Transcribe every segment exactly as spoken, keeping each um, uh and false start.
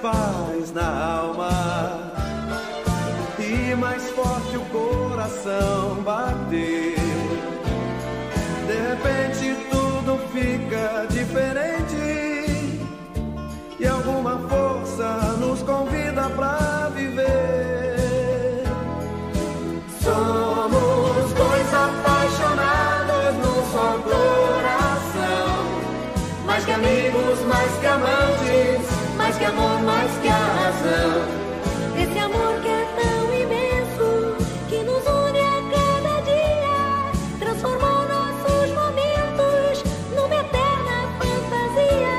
paz na alma e mais forte o coração bater. De repente tudo fica diferente e alguma força nos convida pra viver. Somos dois apaixonados num só coração, mais que amigos, mais que amantes, mais que amor, mais que a razão. Esse amor que é tão imenso, que nos une a cada dia, transformou nossos momentos numa eterna fantasia.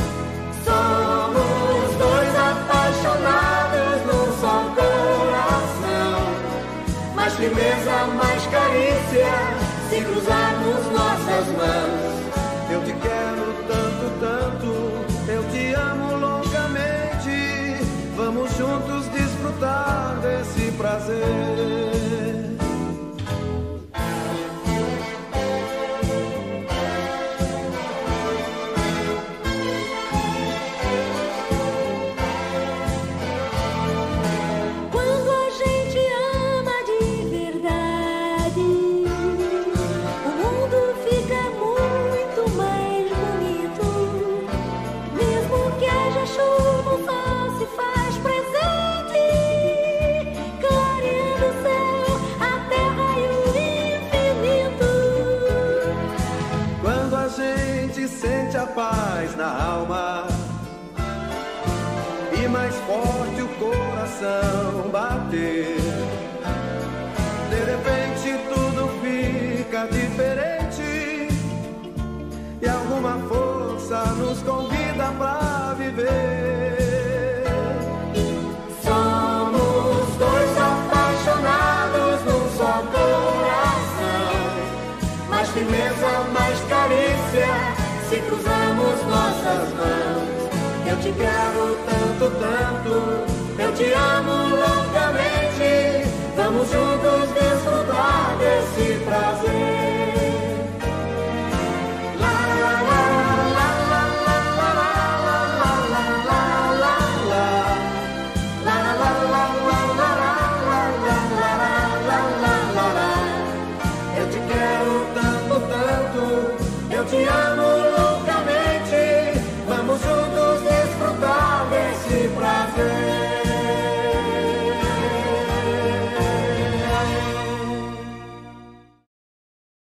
Somos dois apaixonados num só coração, mais firmeza, mais carícia, se cruzarmos nossas mãos. Eu te quero tanto, tanto, eu te amo loucamente. Vamos juntos desfrutar desse prazer. Quando a gente ama de verdade, o mundo fica muito mais bonito. Mesmo que haja chuva, o sol se faz presente, clareando o céu, a terra e o infinito. Quando a gente sente a paz na alma e mais forte o coração bater, de repente tudo fica diferente e alguma força nos convida pra viver. Somos dois apaixonados num só coração, mais firmeza, mais carícia, se cruzamos nossas mãos. Eu te quero tanto,